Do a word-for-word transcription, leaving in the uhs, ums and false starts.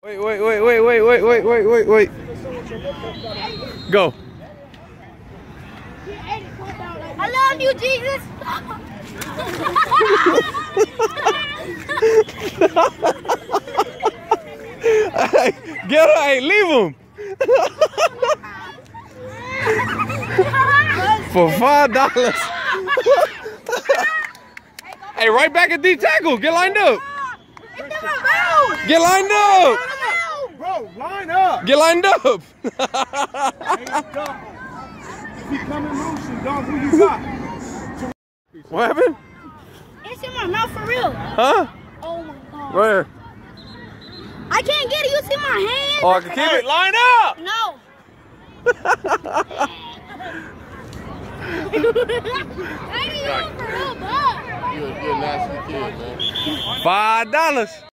Wait, wait, wait, wait, wait, wait, wait, wait, wait, wait. Go. I love you, Jesus. Hey, get her, hey, leave him. For five dollars. Hey, right back at D tackle. Get lined up. Get lined up. Bro, line up. Get lined up. Hey, if he coming loose, and dog, who you got? What happened? It's in my mouth for real. Huh? Oh my god. Where? I can't get it. You see my hand? Oh, I can keep Hey, it. line up. No. Hey, you for real, bud. You're, you're a nasty kid, man. Five dollars.